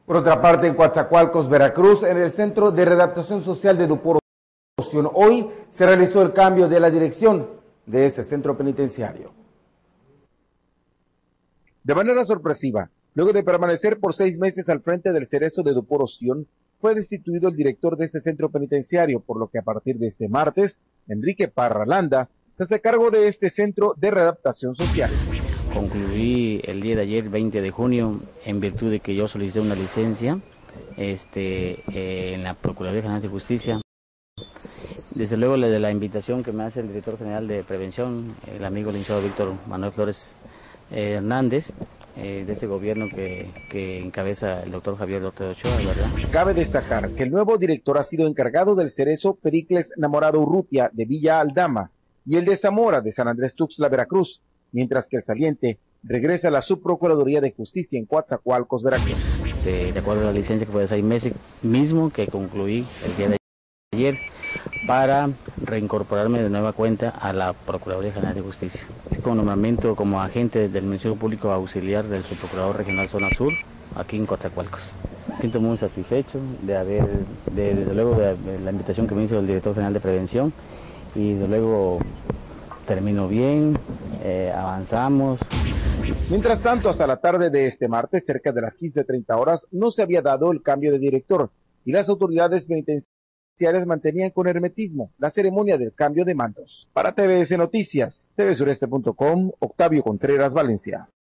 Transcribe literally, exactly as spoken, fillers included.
Por otra parte, en Coatzacoalcos, Veracruz, en el Centro de Readaptación Social de Duporo, hoy se realizó el cambio de la dirección de ese centro penitenciario. De manera sorpresiva, luego de permanecer por seis meses al frente del Cerezo de Duporo, fue destituido el director de ese centro penitenciario, por lo que a partir de este martes, Enrique Parra Landa se hace cargo de este centro de readaptación social. Concluí el día de ayer, veinte de junio, en virtud de que yo solicité una licencia este, eh, en la Procuraduría General de Justicia. Desde luego, de la invitación que me hace el director general de prevención, el amigo licenciado Víctor Manuel Flores eh, Hernández, eh, de ese gobierno que, que encabeza el doctor Javier Ortega Ochoa, ¿verdad? Cabe destacar que el nuevo director ha sido encargado del Cerezo Pericles Namorado Urrutia de Villa Aldama y el de Zamora de San Andrés Tuxtla, Veracruz, mientras que el saliente regresa a la Subprocuraduría de Justicia en Coatzacoalcos, Veracruz. De, de acuerdo a la licencia que fue de seis meses mismo que concluí el día de ayer, para reincorporarme de nueva cuenta a la Procuraduría General de Justicia. Con nombramiento como agente del Ministerio Público Auxiliar del Subprocurador Regional Zona Sur, aquí en Coatzacoalcos. Me siento muy satisfecho de haber, de, desde luego, de, de la invitación que me hizo el director general de prevención, y desde luego terminó bien, eh, avanzamos. Mientras tanto, hasta la tarde de este martes, cerca de las quince treinta horas, no se había dado el cambio de director y las autoridades penitenciarias mantenían con hermetismo la ceremonia del cambio de mandos. Para T V S Noticias, T V Sureste punto com, Octavio Contreras, Valencia.